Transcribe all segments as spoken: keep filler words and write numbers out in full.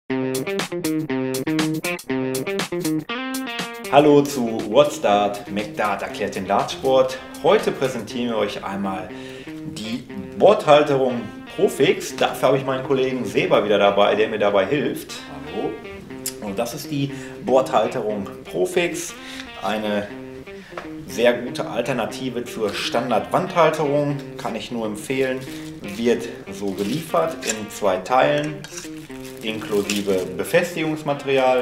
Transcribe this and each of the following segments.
Hallo zu WhatStart, McDart erklärt den Dartsport. Heute präsentieren wir euch einmal die Bordhalterung Profix. Dafür habe ich meinen Kollegen Seba wieder dabei, der mir dabei hilft. Hallo. Und das ist die Bordhalterung Profix, eine sehr gute Alternative zur Standard-Wandhalterung, kann ich nur empfehlen. Wird so geliefert in zwei Teilen, inklusive Befestigungsmaterial.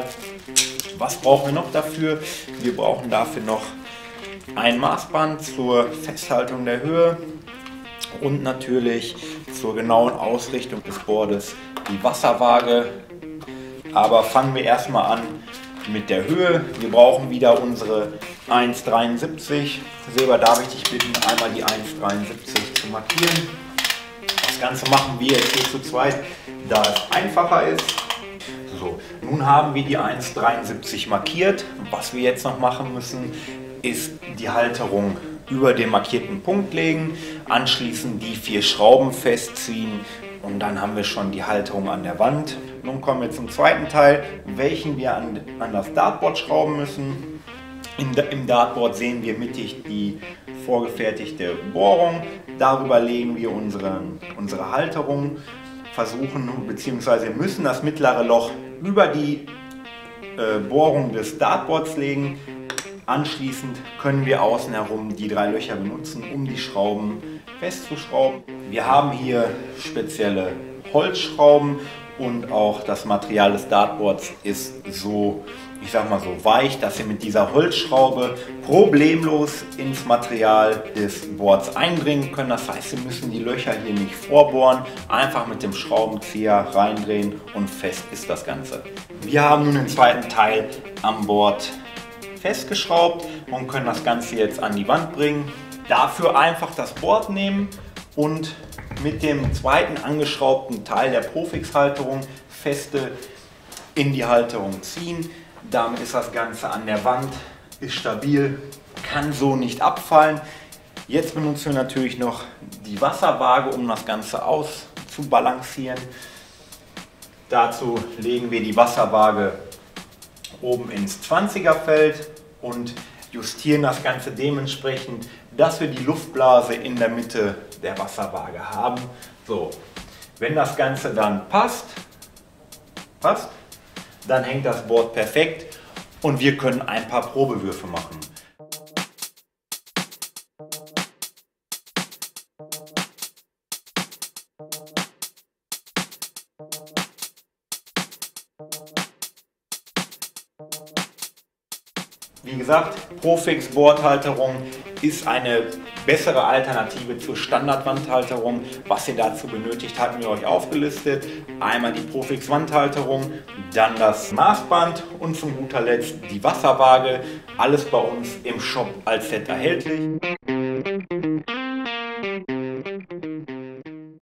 Was brauchen wir noch dafür? Wir brauchen dafür noch ein Maßband zur Festhaltung der Höhe und natürlich zur genauen Ausrichtung des Bordes die Wasserwaage. Aber fangen wir erstmal an mit der Höhe. Wir brauchen wieder unsere eins Komma dreiundsiebzig. Seba, darf ich dich bitten, einmal die eins Komma dreiundsiebzig zu markieren. Das Ganze machen wir jetzt hier zu zweit, da es einfacher ist. So, nun haben wir die eins Komma dreiundsiebzig markiert. Was wir jetzt noch machen müssen, ist die Halterung über den markierten Punkt legen, anschließend die vier Schrauben festziehen und dann haben wir schon die Halterung an der Wand. Nun kommen wir zum zweiten Teil, welchen wir an, an das Dartboard schrauben müssen. Im, Im Dartboard sehen wir mittig die vorgefertigte Bohrung. Darüber legen wir unsere, unsere Halterung, versuchen bzw. müssen das mittlere Loch über die äh, Bohrung des Dartboards legen. Anschließend können wir außen herum die drei Löcher benutzen, um die Schrauben festzuschrauben. Wir haben hier spezielle Holzschrauben und auch das Material des Dartboards ist so, ich sag mal so weich, dass wir mit dieser Holzschraube problemlos ins Material des Boards eindringen können. Das heißt, wir müssen die Löcher hier nicht vorbohren, einfach mit dem Schraubenzieher reindrehen und fest ist das Ganze. Wir haben nun den zweiten Teil am Board festgeschraubt und können das Ganze jetzt an die Wand bringen. Dafür einfach das Board nehmen und mit dem zweiten angeschraubten Teil der Profix-Halterung feste in die Halterung ziehen. Damit ist das Ganze an der Wand, ist stabil, kann so nicht abfallen. Jetzt benutzen wir natürlich noch die Wasserwaage, um das Ganze auszubalancieren. Dazu legen wir die Wasserwaage oben ins zwanziger Feld und justieren das Ganze dementsprechend, dass wir die Luftblase in der Mitte der Wasserwaage haben. So, wenn das Ganze dann passt, passt, dann hängt das Board perfekt und wir können ein paar Probewürfe machen. Wie gesagt, Profix Bordhalterung ist eine bessere Alternative zur Standardwandhalterung. Was ihr dazu benötigt, hatten wir euch aufgelistet. Einmal die Profix Wandhalterung, dann das Maßband und zum guter Letzt die Wasserwaage. Alles bei uns im Shop als Set erhältlich.